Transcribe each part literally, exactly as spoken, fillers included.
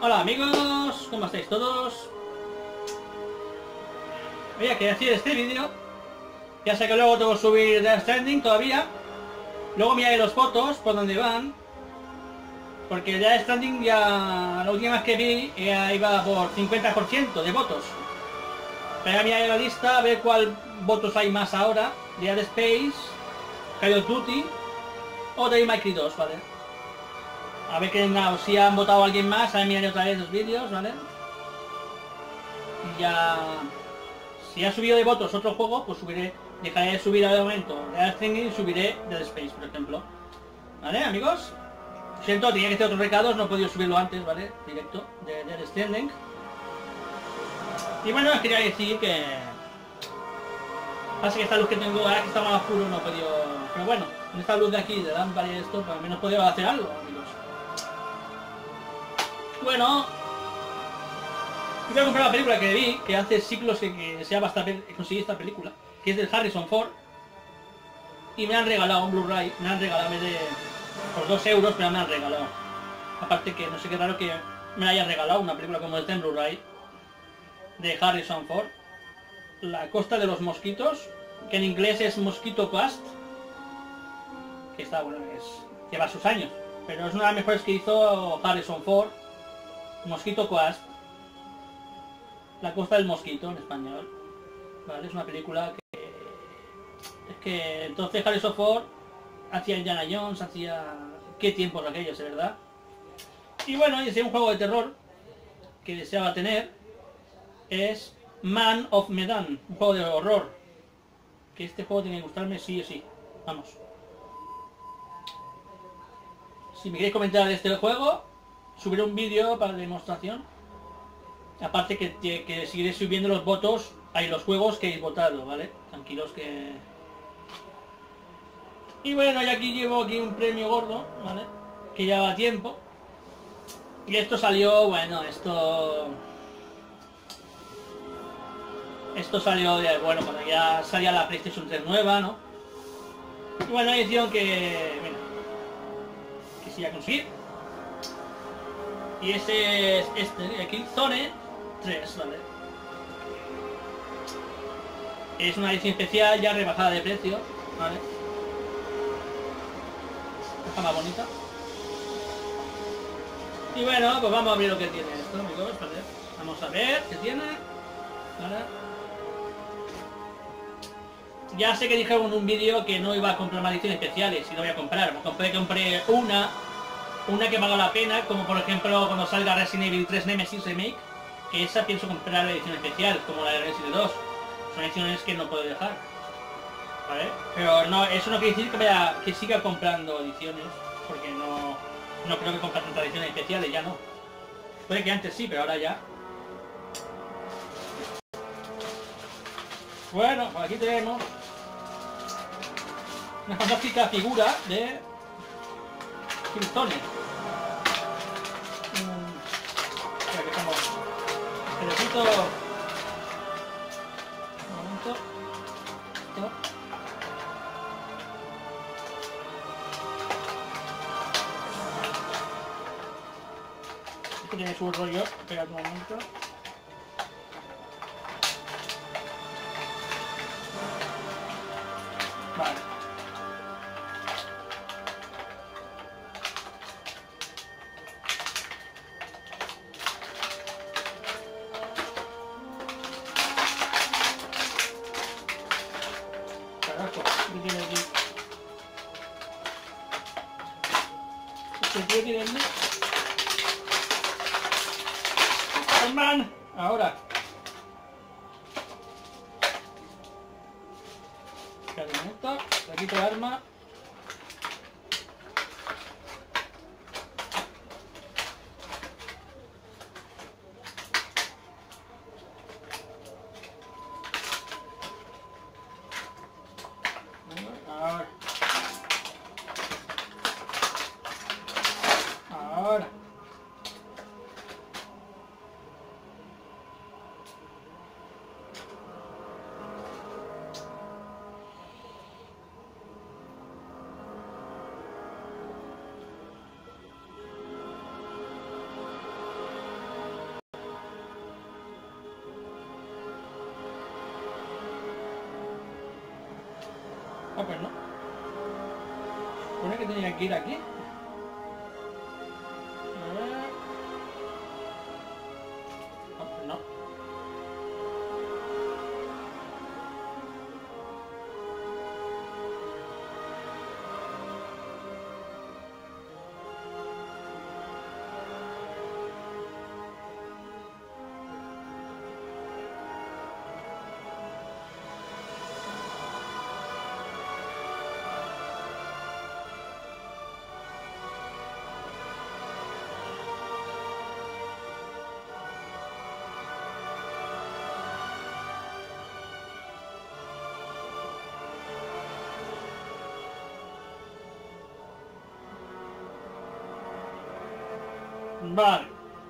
Hola amigos, ¿cómo estáis todos? Oye, quería decir este vídeo. Ya sé que luego tengo que subir Death Stranding todavía. Luego miraré los fotos por donde van. Porque Death Stranding ya... La última vez que vi ya iba por cincuenta por ciento de votos. Pero ya miraré la lista a ver cuál votos hay más ahora. Dead Space, Call of Duty o Devil May Cry dos, ¿vale? A ver que no, si han votado a alguien más, a ver miraré otra vez los vídeos, ¿vale? Y ya... Si ha subido de votos otro juego, pues subiré, dejaré de subir de momento Death Stranding y subiré Dead Space, por ejemplo. ¿Vale, amigos? Siento, tenía que hacer otros recados, no he podido subirlo antes, ¿vale? Directo, de Dead Stranding. Y bueno, quería decir que... Pasa que esta luz que tengo ahora que está más oscuro no he podido... Pero bueno, con esta luz de aquí, de lámpara y esto, pues al menos he podido hacer algo, amigos. Bueno... Voy a comprar la película que vi, que hace siglos que, que se llama esta, conseguí esta película, que es del Harrison Ford. Y me han regalado un Blu-ray, me han regalado en vez de... por dos euros, pero me han regalado. Aparte que no sé qué raro que me haya regalado una película como esta en Blu-ray de Harrison Ford. La costa de los mosquitos, que en inglés es Mosquito Coast, que está, bueno, es, lleva sus años, pero es una de las mejores que hizo Harrison Ford. Mosquito Coast, la costa del mosquito en español, ¿vale? Es una película que... Es que entonces Harrison Ford hacía Indiana Jones, hacía... Qué tiempos aquellos, de verdad. Y bueno, y ese un juego de terror que deseaba tener es Man of Medan, un juego de horror. Que este juego tiene que gustarme sí o sí. Vamos. Si me queréis comentar de este juego, subiré un vídeo para demostración. Aparte que, que, que seguiré subiendo los votos, hay los juegos que habéis votado, ¿vale? Tranquilos que... Y bueno, y aquí llevo aquí un premio gordo, ¿vale? Que ya va tiempo. Y esto salió, bueno, esto... Esto salió de, bueno, cuando ya salía la PlayStation tres nueva, ¿no? Y bueno, edición que... Mira, que sí a conseguir. Y ese es este de aquí, Zone tres, ¿vale? Es una edición especial ya rebajada de precio, ¿vale? Está más bonita. Y bueno, pues vamos a ver lo que tiene esto, amigos, ¿vale? Vamos a ver qué tiene, ¿vale? Ya sé que dije en un vídeo que no iba a comprar más ediciones especiales y no voy a comprar. Me compré, compré una, una que me haga la pena, como por ejemplo cuando salga Resident Evil tres Nemesis Remake, que esa pienso comprar la edición especial, como la de Resident dos. Son ediciones que no puedo dejar, ¿vale? Pero no, eso no quiere decir que, vaya, que siga comprando ediciones, porque no, no creo que comprar tantas ediciones especiales, ya no. Puede que antes sí, pero ahora ya. Bueno, pues aquí tenemos una fantástica figura de Killzone. Mm, espera que estamos... Necesito... Un momento. Esto. Esto tiene su rollo. Espera un momento. Vale. Carajo, ¿qué tiene aquí? Este tío tiene aquí. ¡Herman! Ahora. Esto, le quito el arma. Ahora. Ahora. Ah, pues no. Supone que tenía que ir aquí. A ver. Ah, pues no. Vale.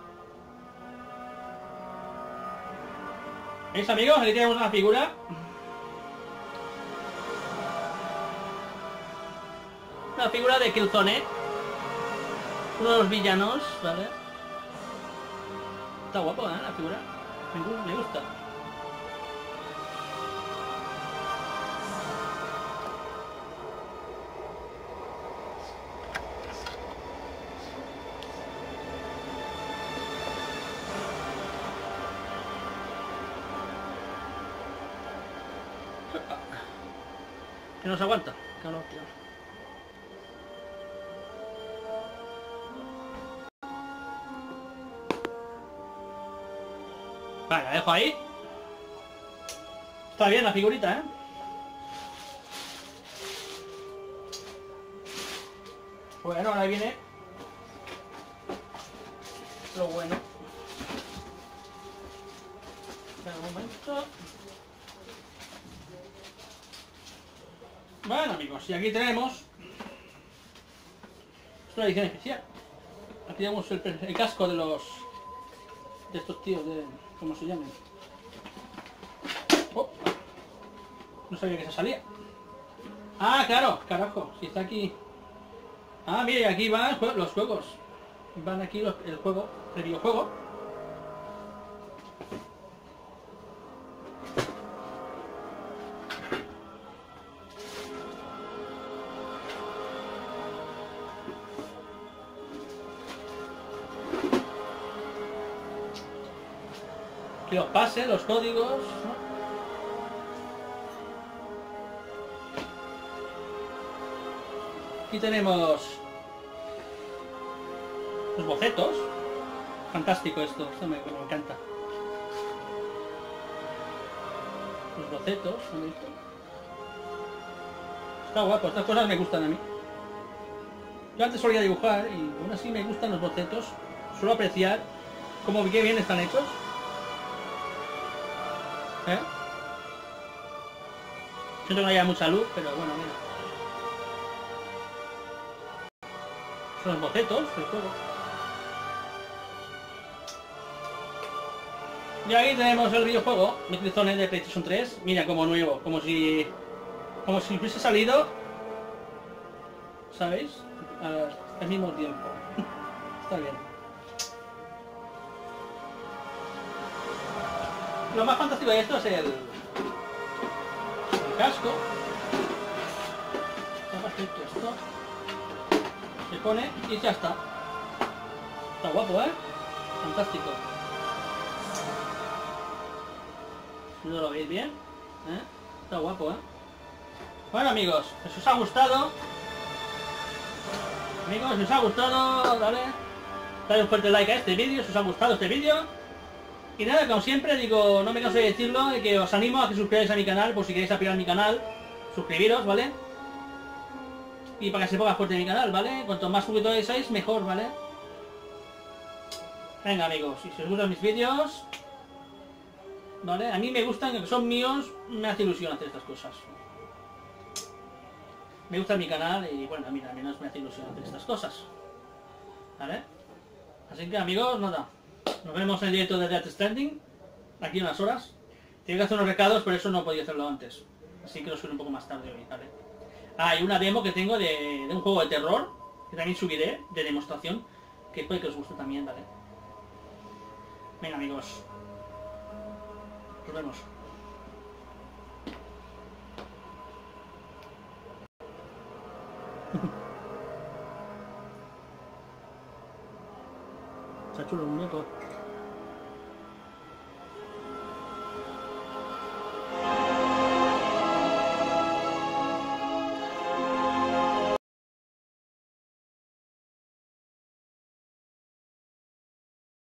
¿Veis, amigos? Aquí tenemos una figura. Una figura de Killzone. Uno de los villanos, ¿vale? Está guapo, ¿eh? La figura. Me gusta. Que no se aguanta. Claro, tío. Vale, la dejo ahí. Está bien la figurita, ¿eh? Bueno, ahora viene lo bueno. Espera un momento. Bueno, amigos, y aquí tenemos es una edición especial. Aquí tenemos el, el casco de los de estos tíos de ¿cómo se llaman? Oh, no sabía que se salía. Ah, claro, carajo, si está aquí. Ah, mire, aquí van los juegos. Van aquí los, el juego, el videojuego. Que los pases, los códigos, ¿no? Aquí tenemos los bocetos. Fantástico esto, esto me, me encanta. Los bocetos, ¿han visto? Está guapo, estas cosas me gustan a mí. Yo antes solía dibujar y aún así me gustan los bocetos. Suelo apreciar cómo qué bien están hechos. ¿Eh? Siento que no haya mucha luz, pero bueno, mira. Son los bocetos del juego. Y aquí tenemos el videojuego Killzone de PlayStation tres. Mira, como nuevo, como si como si hubiese salido, ¿sabéis? Al, al mismo tiempo. Está bien. Lo más fantástico de esto es el, el casco. Está perfecto esto. Se pone y ya está. Está guapo, ¿eh? Fantástico. ¿No lo veis bien? ¿Eh? Está guapo, ¿eh? Bueno, amigos, si os ha gustado, amigos, si os ha gustado, dale, dale un fuerte like a este vídeo, si os ha gustado este vídeo. Y nada, como siempre digo, no me canso de decirlo, de que os animo a que suscribáis a mi canal, por si queréis apoyar mi canal, suscribiros, ¿vale? Y para que se ponga fuerte mi canal, ¿vale? Cuanto más suscriptores seáis, mejor, ¿vale? Venga, amigos, y si os gustan mis vídeos, ¿vale? A mí me gustan, que son míos, me hace ilusión hacer estas cosas. Me gusta mi canal y bueno, a mí también me hace ilusión hacer estas cosas, ¿vale? Así que, amigos, nada. Nos vemos en el directo de Death Stranding, aquí en unas horas. Tengo que hacer unos recados, pero eso no podía hacerlo antes. Así que lo subiré un poco más tarde hoy, ¿vale? Ah, y una demo que tengo de, de un juego de terror, que también subiré, de demostración, que puede que os guste también, ¿vale? Venga, amigos. Nos vemos. Está chulo el muñeco.